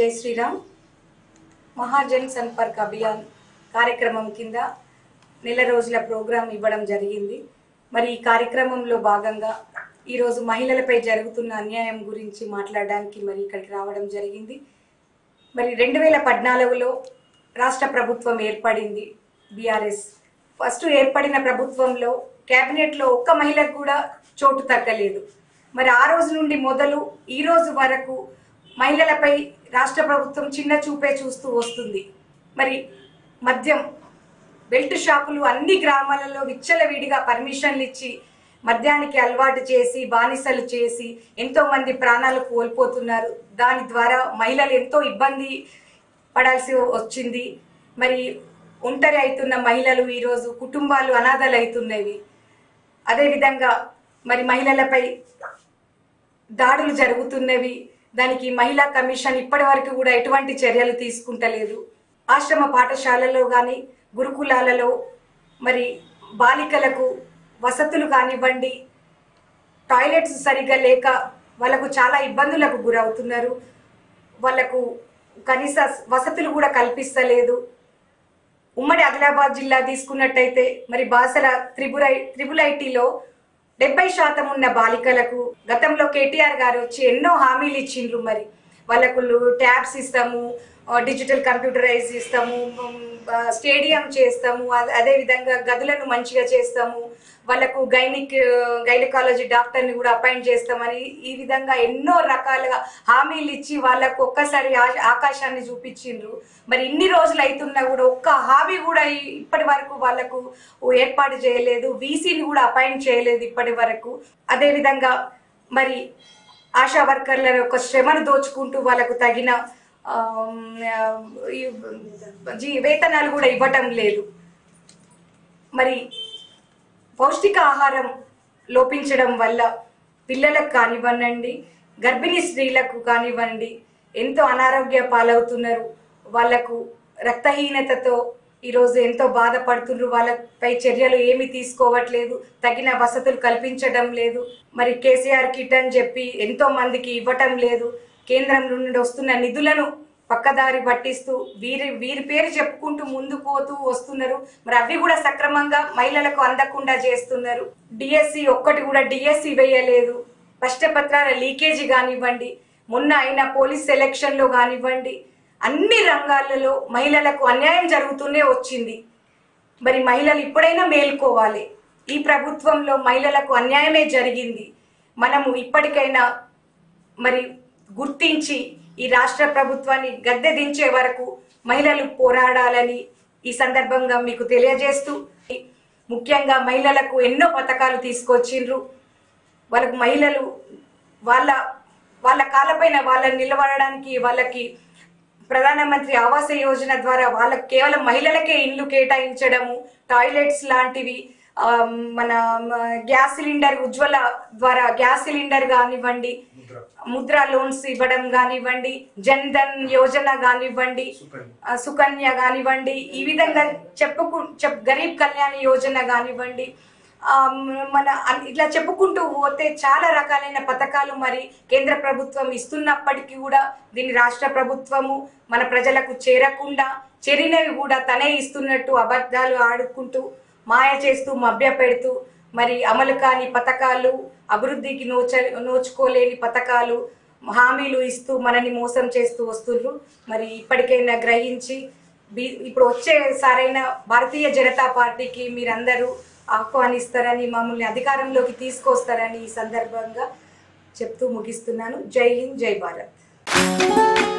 జై శ్రీరామ్ మహాజన్ సంపర్క్ అభియాన్ కార్యక్రమం కింద నెల రోజుల ప్రోగ్రాం ఇవ్వడం జరిగింది. మరి ఈ కార్యక్రమంలో భాగంగా ఈరోజు మహిళలపై జరుగుతున్న అన్యాయం గురించి మాట్లాడడానికి మరి ఇక్కడికి రావడం జరిగింది. మరి 2014లో రాష్ట్ర ప్రభుత్వం ఏర్పడింది. బీఆర్ఎస్ ఫస్ట్ ఏర్పడిన ప్రభుత్వంలో కేబినెట్లో ఒక్క మహిళకు కూడా చోటు తగ్గలేదు. మరి ఆ రోజు నుండి మొదలు ఈ రోజు వరకు మహిళలపై రాష్ట్ర ప్రభుత్వం చిన్న చూపే చూస్తూ వస్తుంది. మరి మద్యం బెల్ట్ షాపులు అన్ని గ్రామాలలో విచ్చలవిడిగా పర్మిషన్లు ఇచ్చి మద్యానికి అలవాటు చేసి బానిసలు చేసి ఎంతో మంది ప్రాణాలు కోల్పోతున్నారు. దాని ద్వారా మహిళలు ఎంతో ఇబ్బంది పడాల్సి వచ్చింది. మరి ఒంటరి అవుతున్న మహిళలు ఈరోజు కుటుంబాలు అనాథలు అవుతున్నవి. అదేవిధంగా మరి మహిళలపై దాడులు జరుగుతున్నవి. దానికి మహిళా కమిషన్ ఇప్పటి వరకు కూడా ఎటువంటి చర్యలు తీసుకుంటలేదు. ఆశ్రమ పాఠశాలలో కానీ గురుకులాలలో మరి బాలికలకు వసతులు కానివ్వండి, టాయిలెట్స్ సరిగ్గా లేక వాళ్ళకు చాలా ఇబ్బందులకు గురవుతున్నారు. వాళ్ళకు కనీస వసతులు కూడా కల్పిస్తలేదు. ఉమ్మడి ఆదిలాబాద్ జిల్లా తీసుకున్నట్టయితే మరి బాసర త్రిబుల్ ఐటీలో 70% ఉన్న బాలికలకు గతంలో కేటీఆర్ గారు వచ్చి ఎన్నో హామీలు ఇచ్చిండ్రు. మరి వాళ్ళకు ట్యాబ్స్ ఇస్తాము, డిజిటల్ కంప్యూటరైజ్ ఇస్తాము, స్టేడియం చేస్తాము, అదేవిధంగా గదులను మంచిగా చేస్తాము, వాళ్ళకు గైనకాలజీ డాక్టర్ని కూడా అపాయింట్ చేస్తామని ఈ విధంగా ఎన్నో రకాలుగా హామీలు ఇచ్చి వాళ్ళకు ఒక్కసారి ఆకాశాన్ని చూపించిండ్రు. మరి ఇన్ని రోజులు అవుతున్నా కూడా ఒక్క హామీ కూడా ఇప్పటి వరకు వాళ్ళకు ఏర్పాటు చేయలేదు. వీసీని కూడా అపాయింట్ చేయలేదు ఇప్పటి వరకు. అదేవిధంగా మరి ఆశా వర్కర్ల యొక్క శ్రమను దోచుకుంటూ వాళ్ళకు తగిన వేతనాలు కూడా ఇవ్వటం లేదు. మరి పౌష్టిక ఆహారం లోపించడం వల్ల పిల్లలకు కానివ్వండి, గర్భిణీ స్త్రీలకు కానివ్వండి ఎంతో అనారోగ్య పాలవుతున్నారు. వాళ్లకు రక్తహీనతతో ఈరోజు ఎంతో బాధపడుతున్నారు. వాళ్ళపై చర్యలు ఏమి తీసుకోవట్లేదు, తగిన వసతులు కల్పించడం లేదు. మరి కేసీఆర్ కిట్ అని చెప్పి ఎంతో మందికి ఇవ్వటం లేదు. కేంద్రం నుండి వస్తున్న నిధులను పక్కదారి పట్టిస్తూ వీరి పేరు చెప్పుకుంటూ ముందు పోతూ వస్తున్నారు. మరి అవి కూడా సక్రమంగా మహిళలకు అందకుండా చేస్తున్నారు. డిఎస్సి ఒక్కటి కూడా డిఎస్సి వేయలేదు. ప్రశ్నపత్రాల లీకేజీ కానివ్వండి, మొన్న అయిన పోలీస్ సెలక్షన్ లో కానివ్వండి, అన్ని రంగాలలో మహిళలకు అన్యాయం జరుగుతూనే వచ్చింది. మరి మహిళలు ఇప్పుడైనా మేల్కోవాలి. ఈ ప్రభుత్వంలో మహిళలకు అన్యాయమే జరిగింది. మనము ఇప్పటికైనా మరి గుర్తించి ఈ రాష్ట్ర ప్రభుత్వాన్ని గద్దె దించే వరకు మహిళలు పోరాడాలని ఈ సందర్భంగా మీకు తెలియజేస్తూ, ముఖ్యంగా మహిళలకు ఎన్నో పథకాలు తీసుకొచ్చిండ్రు. వాళ్ళకు మహిళలు వాళ్ళ కాళ్ళపైన వాళ్ళని నిలబడడానికి వాళ్ళకి ప్రధానమంత్రి ఆవాస యోజన ద్వారా వాళ్ళకి కేవలం మహిళలకే ఇండ్లు కేటాయించడము, టాయిలెట్స్ లాంటివి, మన గ్యాస్ సిలిండర్ ఉజ్వల ద్వారా గ్యాస్ సిలిండర్ కానివ్వండి, ముద్రా లోన్స్ ఇవ్వడం కానివ్వండి, జన్ ధన్ యోజన కానివ్వండి, సుకన్య కానివ్వండి, ఈ విధంగా గరీబ్ కళ్యాణ్ యోజన కానివ్వండి, మన ఇట్లా చెప్పుకుంటూ పోతే చాలా రకాలైన పథకాలు మరి కేంద్ర ప్రభుత్వం ఇస్తున్నప్పటికీ కూడా దీన్ని రాష్ట్ర ప్రభుత్వము మన ప్రజలకు చేరకుండా, చేరినవి కూడా తనే ఇస్తున్నట్టు అబద్ధాలు ఆడుకుంటూ మాయ చేస్తూ మభ్య పెడుతూ మరి అమలు కాని పథకాలు, అభివృద్ధికి నోచుకోలేని పథకాలు, హామీలు ఇస్తూ మనని మోసం చేస్తూ వస్తున్నారు. మరి ఇప్పటికైనా గ్రహించి ఇప్పుడు వచ్చే సారైన భారతీయ జనతా పార్టీకి మీరందరూ ఆహ్వానిస్తారని, మమ్మల్ని అధికారంలోకి తీసుకొస్తారని ఈ సందర్భంగా చెప్తూ ముగిస్తున్నాను. జై హింద్, జై భారత్.